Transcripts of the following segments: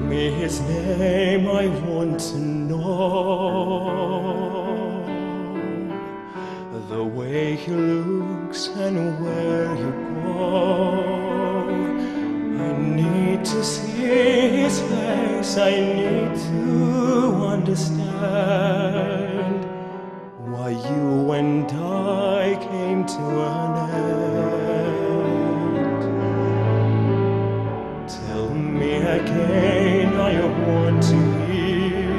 me his name, I want to know the way he looks and where you go. I need to see his face, I need to understand why you and I came to an end. Tell me again, I want to hear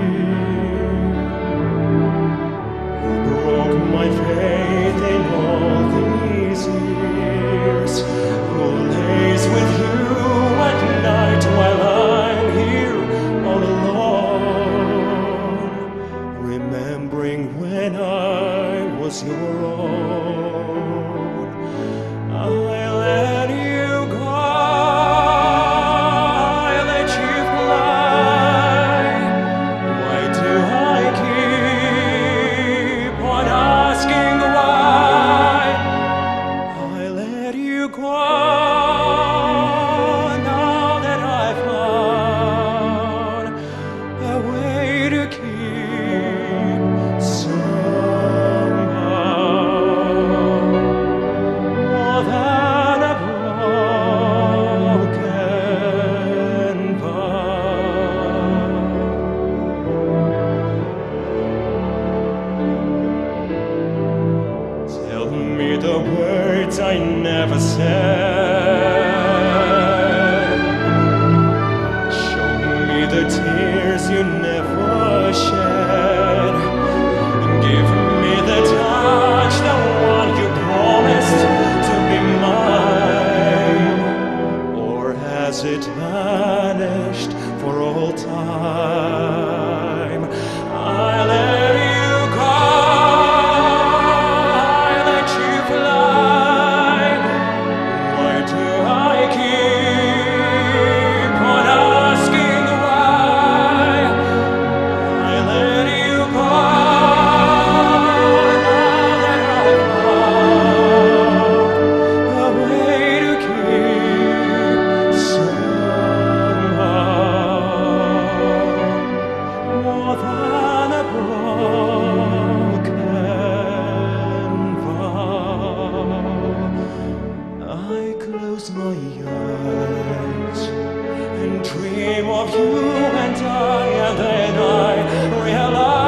who broke my faith in all these years, who lays with you at night while I'm here all alone, remembering when I was your own. I let you go, I let you fly. Why do I keep on asking why? I let you go now that I found a way to keep somehow more than a broken vow. Tell me the words I never said. Show me the tears you never shed. Give me the touch, the one you promised to be mine. Or has it vanished for all time? I let you go, I let you fly. Why do I keep on asking why? I let you go now that I've found a way to keep somehow more than a broken vow. I close my eyes and dream of you and I, and then I realize